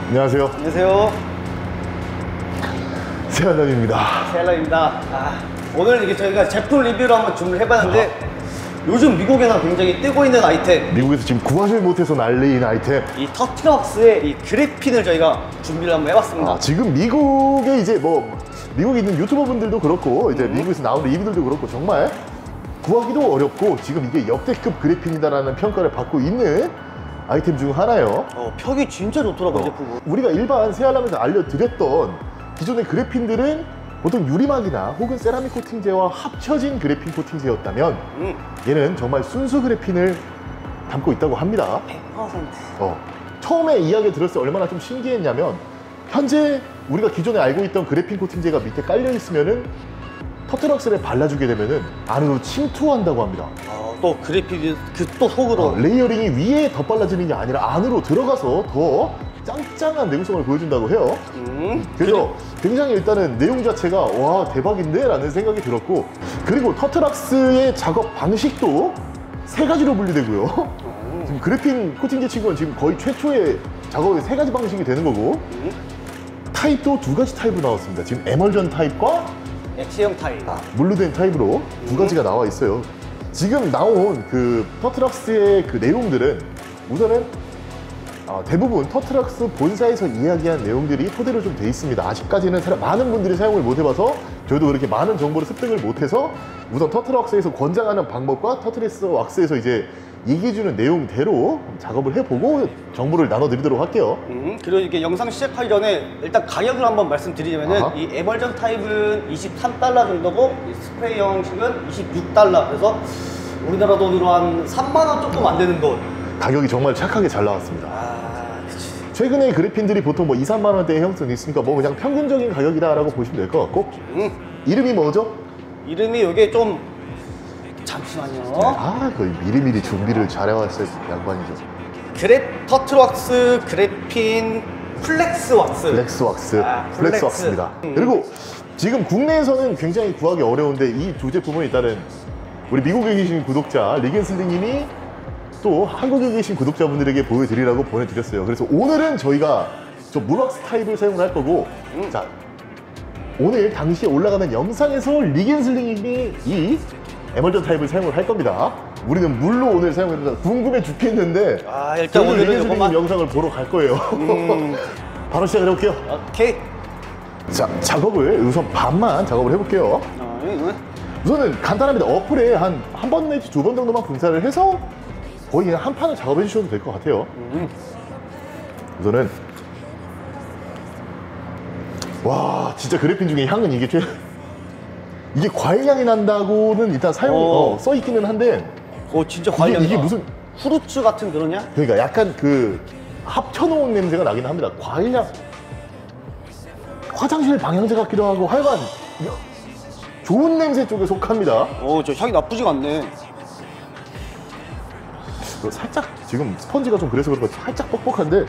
안녕하세요. 안녕하세요. 세알람입니다. 세알람입니다. 오늘 이게 저희가 제품 리뷰를 한번 준비를 해봤는데 요즘 미국에서 굉장히 뜨고 있는 아이템, 미국에서 지금 구하지 못해서 난리인 아이템, 이 터트럭스의 이 그래핀을 저희가 준비를 한번 해봤습니다. 지금 미국에 이제 뭐 미국에 있는 유튜버 분들도 그렇고 이제 미국에서 나오는 리뷰들도 그렇고 정말 구하기도 어렵고 지금 이게 역대급 그래핀이다라는 평가를 받고 있는 아이템 중 하나예요. 펴기 진짜 좋더라고요, 제품은. 우리가 일반 세알람에서 알려드렸던 기존의 그래핀들은 보통 유리막이나 혹은 세라믹 코팅제와 합쳐진 그래핀 코팅제였다면 얘는 정말 순수 그래핀을 담고 있다고 합니다. 100%. 처음에 이야기 들었을 때 얼마나 좀 신기했냐면 현재 우리가 기존에 알고 있던 그래핀 코팅제가 밑에 깔려 있으면은 터트럭스를 발라주게 되면은 안으로 침투한다고 합니다. 또 그래핀이 또 속으로 레이어링이 위에 더 발라지는 게 아니라 안으로 들어가서 더 짱짱한 내구성을 보여준다고 해요. 그래서 굉장히 일단은 내용 자체가 와 대박인데 라는 생각이 들었고, 그리고 터트락스의 작업 방식도 세 가지로 분리되고요. 지금 그래핀 코팅제 친구는 지금 거의 최초의 작업의 세 가지 방식이 되는 거고, 타입도 두 가지 타입으로 나왔습니다. 지금 에멀전 타입과 액체형 타입, 물로 된 타입으로 두 가지가 나와 있어요. 지금 나온 그 터트락스의 그 내용들은 우선은 대부분 터트락스 본사에서 이야기한 내용들이 토대로 좀 돼 있습니다. 아직까지는 많은 분들이 사용을 못 해봐서 저희도 그렇게 많은 정보를 습득을 못해서 우선 터트락스에서 권장하는 방법과 터트리스 왁스에서 이제 얘기해주는 내용대로 작업을 해보고 정보를 나눠드리도록 할게요. 그리고 이게 영상 시작하기 전에 일단 가격을 한번 말씀드리자면은 이 에멀전 타입은 23달러 정도고 이 스프레이 형식은 26달러. 그래서 우리나라 돈으로 한 3만 원 조금 안 되는 돈. 가격이 정말 착하게 잘 나왔습니다. 그치. 최근에 그래핀들이 보통 뭐 2, 3만 원대의 형성이 있으니까 뭐 그냥 평균적인 가격이다라고 보시면 될 것 같고, 이름이 뭐죠? 이름이 이게 좀 잠시만요. 거의 미리미리 준비를 잘해왔을 양반이죠. 터트락스 그래핀 플렉스 왁스. 플렉스 왁스, 플렉스 왁스입니다. 그리고 지금 국내에서는 굉장히 구하기 어려운데 이 두 제품은 일단은 우리 미국에 계신 구독자 리겐슬링님이 또 한국에 계신 구독자분들에게 보여드리라고 보내드렸어요. 그래서 오늘은 저희가 저 물왁스 타입을 사용을 할 거고, 자 오늘 당시에 올라가는 영상에서 리겐슬링님이 이 에멀전 타입을 사용을 할 겁니다. 우리는 물로 오늘 사용해서 궁금해 죽겠는데 일단 오늘은 리겐슬링님 영상을 보러 갈 거예요. 바로 시작을 해볼게요. 오케이. 자, 작업을 우선 반만 작업을 해볼게요. 우선은 간단합니다. 어플에 한 번 내지 두 번 정도만 분사를 해서 거의 그냥 한 판을 작업해 주셔도 될 것 같아요. 우선은 와 진짜 그래핀 중에 향은 이게 이게 과일 향이 난다고는 일단 사용 써 있기는 한데 진짜 과일 향이 이게 무슨 후르츠 같은 그런 향? 그러니까 약간 그 합쳐놓은 냄새가 나긴 합니다. 과일 향, 화장실 방향제 같기도 하고 하여간 좋은 냄새 쪽에 속합니다. 저 향이 나쁘지가 않네. 살짝 지금 스펀지가 좀 그래서 그런가 살짝 뻑뻑한데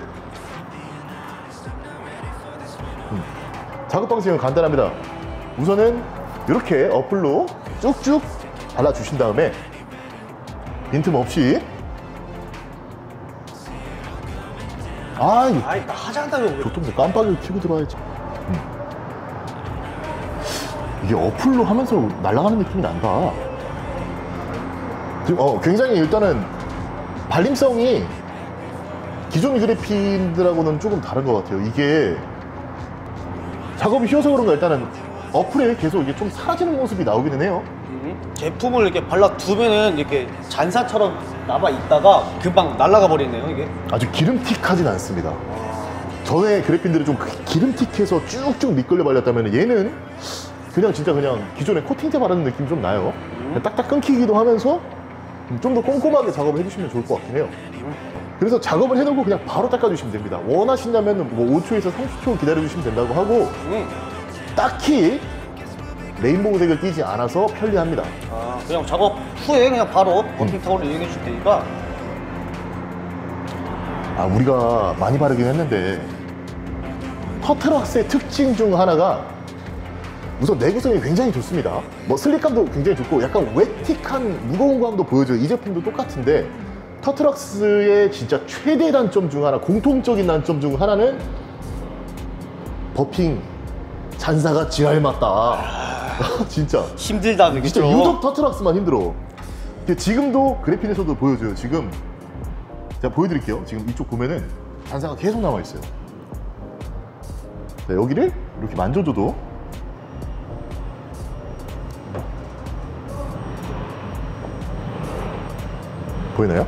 작업 방식은 간단합니다. 우선은 이렇게 어플로 쭉쭉 발라주신 다음에 빈틈없이 하자한다며 교통대 깜빡이를 켜고 들어와야지. 이게 어플로 하면서 날아가는 느낌이 난다. 지금 굉장히 일단은 발림성이 기존 그래핀들하고는 조금 다른 것 같아요. 이게 작업이 쉬워서 그런가 일단은 어플에 계속 이게 좀 사라지는 모습이 나오기는 해요. 제품을 이렇게 발라두면은 이렇게 잔사처럼 남아 있다가 금방 날아가 버리네요, 이게. 아주 기름틱하진 않습니다. 전에 그래핀들이 좀 기름틱해서 쭉쭉 미끌려 발렸다면 얘는 그냥 진짜 그냥 기존에 코팅제 바르는 느낌이 좀 나요. 딱딱 끊기기도 하면서 좀 더 꼼꼼하게 작업을 해주시면 좋을 것 같긴 해요. 그래서 작업을 해놓고 그냥 바로 닦아주시면 됩니다. 원하신다면 뭐 5초에서 30초 기다려주시면 된다고 하고 딱히 레인보우색을 띄지 않아서 편리합니다. 그냥 작업 후에 그냥 바로 코팅 타올을 이용해 주실 테니까. 우리가 많이 바르긴 했는데 터트럭스의 특징 중 하나가 우선 내구성이 굉장히 좋습니다. 뭐 슬립감도 굉장히 좋고 약간 웨틱한 무거운 감도 보여줘요. 이 제품도 똑같은데 터트럭스의 진짜 최대 단점 중 하나, 공통적인 단점 중 하나는 버핑 잔사가 지랄 맞다. 진짜 힘들다 그게 진짜 좀. 유독 터트락스만 힘들어. 지금도 그래핀에서도 보여줘요. 지금 제가 보여드릴게요. 지금 이쪽 보면은 잔사가 계속 남아있어요. 네, 여기를 이렇게 만져줘도 보이나요?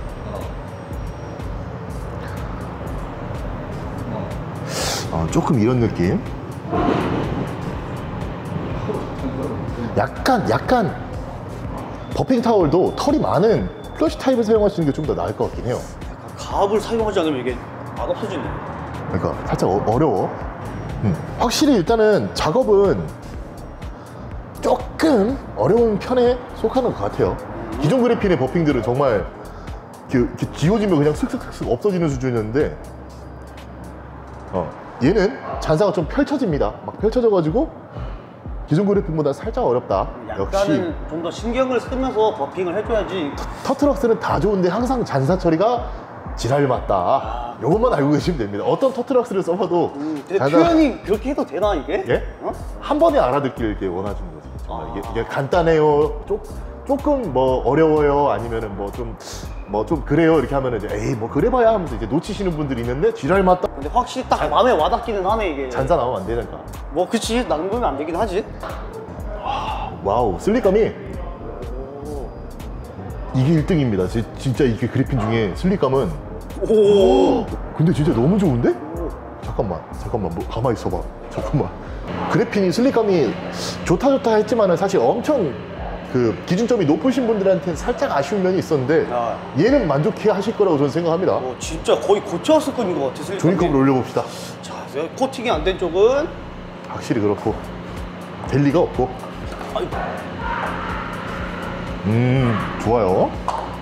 조금 이런 느낌. 약간 버핑 타월도 털이 많은 플러시 타입을 사용하시는 게 좀 더 나을 것 같긴 해요. 가압을 사용하지 않으면 이게 안 없어지네. 그러니까 살짝 어려워. 확실히 일단은 작업은 조금 어려운 편에 속하는 것 같아요. 기존 그래핀의 버핑들은 정말 이렇게 지워지면 그냥 슥슥슥 없어지는 수준이었는데 얘는 잔사가 좀 펼쳐집니다. 막 펼쳐져가지고 기존 그래핀보다 살짝 어렵다. 역시 약간은 좀 더 신경을 쓰면서 버핑을 해줘야지. 터트럭스는 다 좋은데 항상 잔사 처리가 지랄 맞다. 요것만 알고 계시면 됩니다. 어떤 터트럭스를 써봐도 근데 표현이 그렇게 해도 되나 이게? 예? 어? 한 번에 알아듣기를 이렇게 원하시는 거지. 정말 이게 간단해요. 조금 뭐 어려워요. 아니면은 뭐 좀 그래요. 이렇게 하면은 이제 에이 뭐 그래봐야 하면서 이제 놓치시는 분들이 있는데 지랄 맞다. 근데 확실히 딱 마음에 와닿기는 하네 이게. 잔사 나오면 안 되니까. 뭐 그치 남으면 안 되긴 하지. 와우 슬립감이 이게 1등입니다. 진짜 이게 그래핀 중에 슬립감은 오. 근데 진짜 너무 좋은데? 잠깐만 뭐 가만히 있어봐. 잠깐만. 그래핀이 슬립감이 좋다 했지만은 사실 엄청 그 기준점이 높으신 분들한테는 살짝 아쉬운 면이 있었는데 얘는 만족해 하실 거라고 저는 생각합니다. 진짜 거의 고체화스급인 것 같아. 종이컵을 올려봅시다. 자, 코팅이 안 된 쪽은 확실히 그렇고 될 리가 없고. 아이고. 좋아요.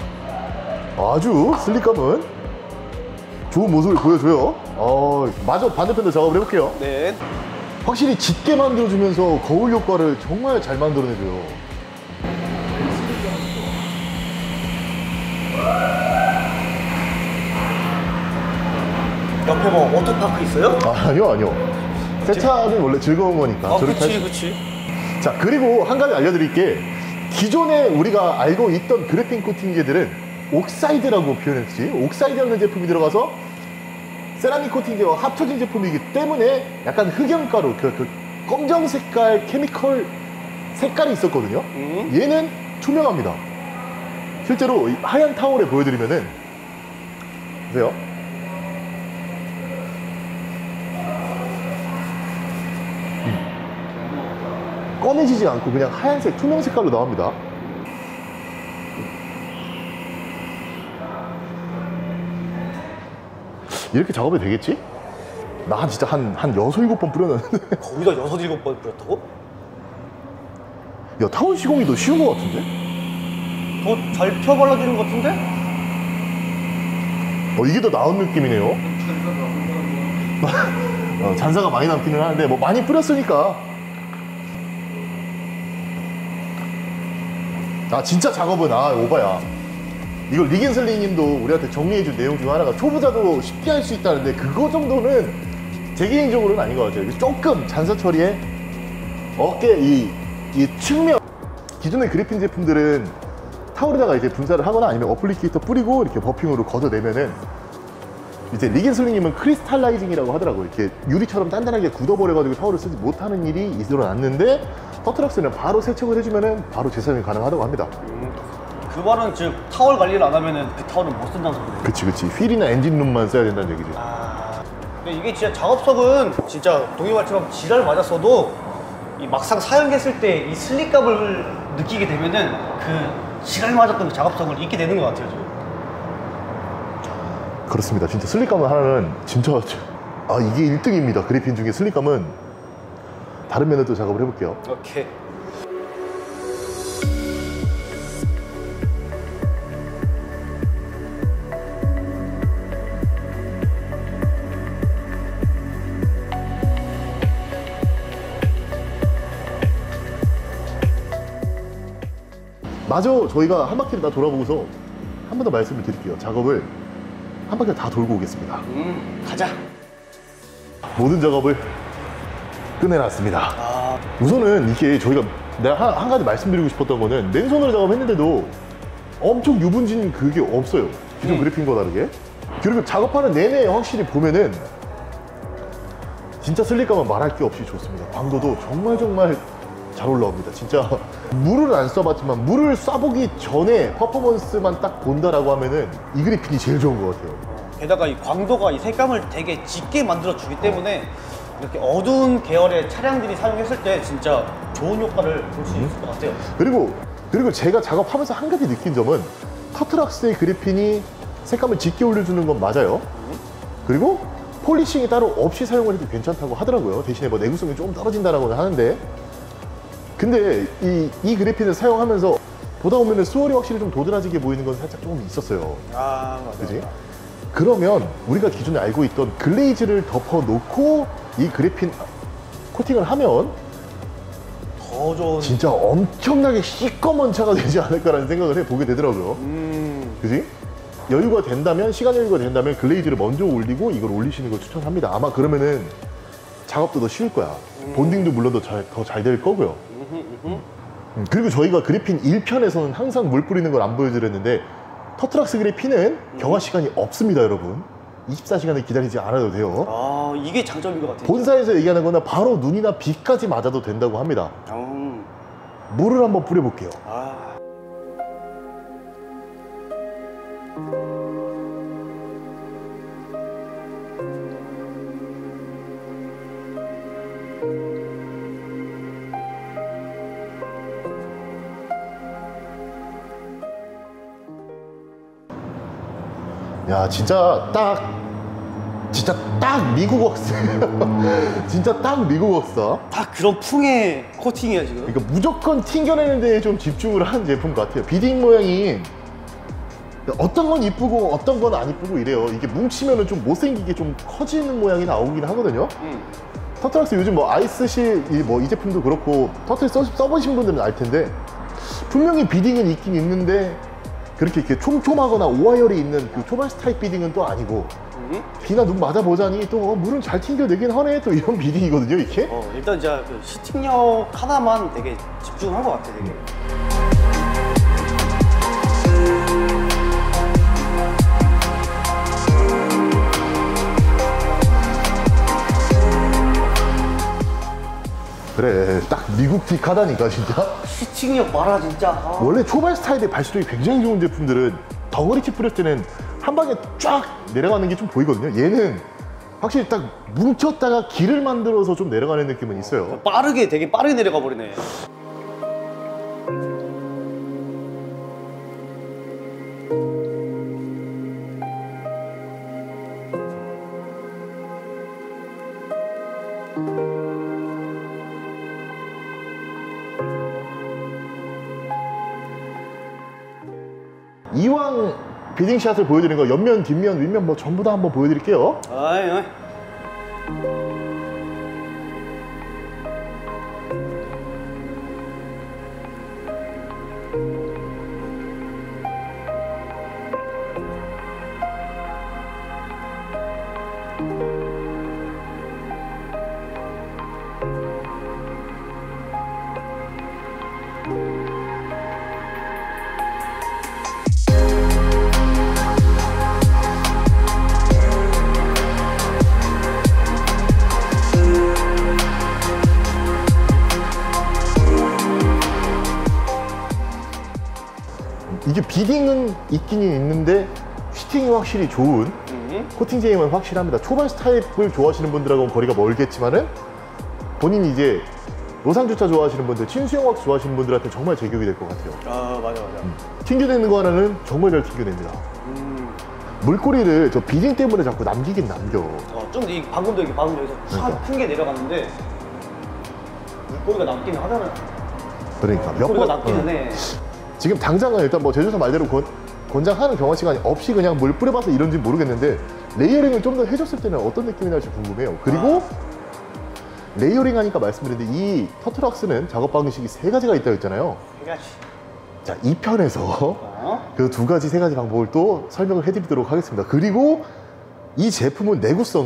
아주 슬립감은 좋은 모습을 보여줘요. 마저 반대편도 작업을 해볼게요. 네. 확실히 짙게 만들어주면서 거울 효과를 정말 잘 만들어내줘요. 옆에 뭐 워터파크 있어요? 아니요. 세차는 원래 즐거운 거니까. 그치. 자, 그리고 한 가지 알려드릴게. 기존에 우리가 알고 있던 그래핀 코팅제들은 옥사이드라고 표현했지. 옥사이드라는 제품이 들어가서 세라믹 코팅제와 합쳐진 제품이기 때문에 약간 흑연가루, 그 검정 색깔 케미컬 색깔이 있었거든요. 얘는 투명합니다. 실제로 이 하얀 타월에 보여드리면은 보세요. 꺼내지지 않고 그냥 하얀색 투명 색깔로 나옵니다. 이렇게 작업이 되겠지? 나 진짜 한 6, 7번 뿌려놨는데. 거기다 6, 7번 뿌렸다고? 야, 타월 시공이 더 쉬운 것 같은데? 더 잘 펴 발라주는 것 같은데? 이게 더 나은 느낌이네요. 잔사가 많이 남기는 하는데 뭐 많이 뿌렸으니까. 진짜 작업은 오바야. 이걸 리겐슬링 님도 우리한테 정리해준 내용 중 하나가 초보자도 쉽게 할 수 있다는데 그거 정도는 제 개인적으로는 아닌 것 같아요. 조금 잔사 처리에 어깨 이 측면, 기존의 그래핀 제품들은 타월에다가 이제 분사를 하거나 아니면 어플리케이터 뿌리고 이렇게 버핑으로 걷어내면은 이제 리겐슬링 님은 크리스탈라이징이라고 하더라고요. 이렇게 유리처럼 단단하게 굳어버려가지고 타월을 쓰지 못하는 일이 일어났는데 터트럭스는 바로 세척을 해주면은 바로 재사용이 가능하다고 합니다. 그 말은 즉 타월 관리를 안 하면은 그 타월은 못 쓴다는 소리네. 그치. 휠이나 엔진룸만 써야 된다는 얘기지. 근데 이게 진짜 작업석은 진짜 동의 말처럼 지랄 맞았어도 이 막상 사용했을 때 이 슬립감을 느끼게 되면은 그 지랄 맞았던 그 작업석을 잊게 되는 것 같아요 지금. 그렇습니다. 진짜 슬립감은 하나는 진짜 이게 1등입니다. 그래핀 중에 슬립감은. 다른 면에도 작업을 해볼게요. 오케이. 마저 저희가 한 바퀴를 다 돌아보고서 한 번 더 말씀을 드릴게요. 작업을 한 바퀴 다 돌고 오겠습니다. 가자. 모든 작업을 끝내놨습니다. 아, 우선은 이게 저희가 내가 한 가지 말씀드리고 싶었던 거는 맨손으로 작업했는데도 엄청 유분진 그게 없어요. 기존 그래픽과 다르게. 그리고 작업하는 내내 확실히 보면은 진짜 슬릭감은 말할 게 없이 좋습니다. 광도도 정말 잘 올라옵니다. 진짜 물을 안 써봤지만 물을 쏴보기 전에 퍼포먼스만 딱 본다라고 하면은 이 그래픽이 제일 좋은 것 같아요. 게다가 이 광도가 이 색감을 되게 짙게 만들어주기 때문에 이렇게 어두운 계열의 차량들이 사용했을 때 진짜 좋은 효과를 볼 수 있을 것 같아요. 그리고 제가 작업하면서 한 가지 느낀 점은 터틀락스의 그래핀이 색감을 짙게 올려주는 건 맞아요. 그리고 폴리싱이 따로 없이 사용을 해도 괜찮다고 하더라고요. 대신에 뭐 내구성이 조금 떨어진다라고는 하는데, 근데 이 그래핀을 사용하면서 보다 보면 수월이 확실히 좀 도드라지게 보이는 건 살짝 조금 있었어요. 아, 맞아. 그지? 그러면 우리가 기존에 알고 있던 글레이즈를 덮어놓고 이 그래핀 코팅을 하면 더 좋은. 진짜 엄청나게 시꺼먼 차가 되지 않을까라는 생각을 해보게 되더라고요. 그지? 여유가 된다면, 시간 여유가 된다면 글레이즈를 먼저 올리고 이걸 올리시는 걸 추천합니다. 아마 그러면은 작업도 더 쉬울 거야. 본딩도 물론 더 잘 될 거고요. 그리고 저희가 그래핀 1편에서는 항상 물 뿌리는 걸 안 보여드렸는데, 터틀락스 그래핀은 경화 시간이 없습니다, 여러분. 24시간을 기다리지 않아도 돼요. 아, 이게 장점인 것 같아요. 본사에서 얘기하는 거는 바로 눈이나 비까지 맞아도 된다고 합니다. 물을 한번 뿌려볼게요. 아. 야, 진짜 딱 미국 웍스예요. 진짜 딱 미국 웍스다. 다 그런 풍의 코팅이야 지금. 그러니까 무조건 튕겨내는 데에 좀 집중을 한 제품 같아요. 비딩 모양이 어떤 건 이쁘고 어떤 건 안 이쁘고 이래요. 이게 뭉치면은 좀 못생기게 좀 커지는 모양이 나오긴 하거든요. 터틀락스 요즘 뭐 아이스실 이 제품도 그렇고 터틀 써보신 분들은 알 텐데, 분명히 비딩은 있긴 있는데 그렇게 이렇게 촘촘하거나 오하열이 있는 그 초바스 타입 비딩은 또 아니고, 비나 눈 맞아보자니 또 물은 잘 튕겨내긴 하네, 또 이런 비딩이거든요, 이게. 일단 진짜 그 시팅력 하나만 되게 집중한 것 같아, 되게. 그래, 딱 미국틱 하다니까, 진짜. 시팅력 봐라, 진짜. 아. 원래 초반 스타일의 발수력이 굉장히 좋은 제품들은 덩어리치 뿌렸을 때는 한 방에 쫙 내려가는 게 좀 보이거든요. 얘는 확실히 딱 뭉쳤다가 길을 만들어서 좀 내려가는 느낌은 있어요. 되게 빠르게 내려가 버리네. 이왕 비딩샷을 보여드리는 거 옆면, 뒷면, 윗면 뭐 전부 다 한번 보여드릴게요. 아이. 이게 비딩은 있긴 있는데 휘팅이 확실히 좋은 코팅 제임은 확실합니다. 초반 스타일을 좋아하시는 분들하고는 거리가 멀겠지만은 본인이 이제 노상주차 좋아하시는 분들, 친수형 왁스 좋아하시는 분들한테 정말 제격이 될 것 같아요. 아, 맞아. 튕겨내는 거 하나는 정말 잘 튕겨냅니다. 물꼬리를 저 비딩 때문에 자꾸 남기긴 남겨. 좀 방금도 여기서 그러니까. 큰 게 내려갔는데 물고기가 남기는 하잖아. 그러니까 몇 물고기가 번 남기는 해. 지금 당장은 일단 뭐 제조사 말대로 권장하는 경화 시간이 없이 그냥 물 뿌려봐서 이런지 모르겠는데, 레이어링을 좀 더 해줬을 때는 어떤 느낌이 날지 궁금해요. 그리고 레이어링 하니까 말씀드렸는데, 이 터틀락스는 작업 방식이 3가지가 있다고 했잖아요. 3가지. 자, 2편에서 그 2가지, 3가지 방법을 또 설명을 해드리도록 하겠습니다. 그리고 이 제품은 내구성이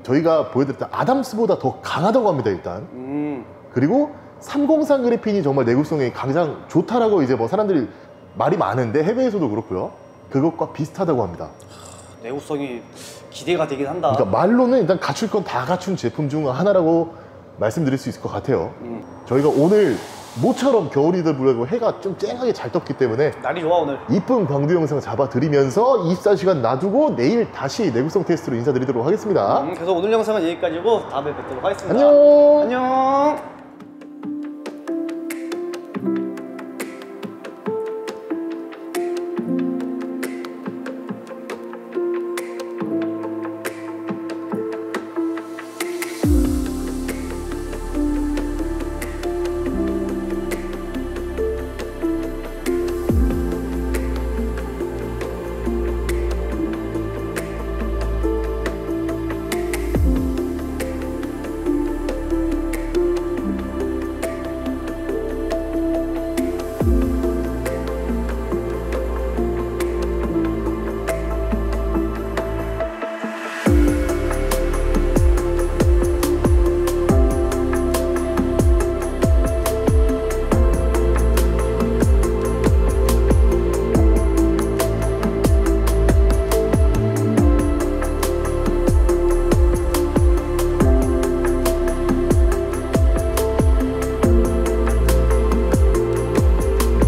저희가 보여드렸던 아담스보다 더 강하다고 합니다, 일단. 그리고 303 그래핀이 정말 내구성이 가장 좋다라고 이제 뭐 사람들이 말이 많은데 해외에서도 그렇고요. 그것과 비슷하다고 합니다. 내구성이 기대가 되긴 한다. 그러니까 말로는 일단 갖출 건 다 갖춘 제품 중 하나라고 말씀드릴 수 있을 것 같아요. 저희가 오늘 모처럼 겨울이다 불구하고 해가 좀 쨍하게 잘 떴기 때문에 날이 좋아 오늘. 이쁜 광두 영상 잡아드리면서 24시간 놔두고 내일 다시 내구성 테스트로 인사드리도록 하겠습니다. 그래서 오늘 영상은 여기까지고 다음에 뵙도록 하겠습니다. 안녕. 안녕.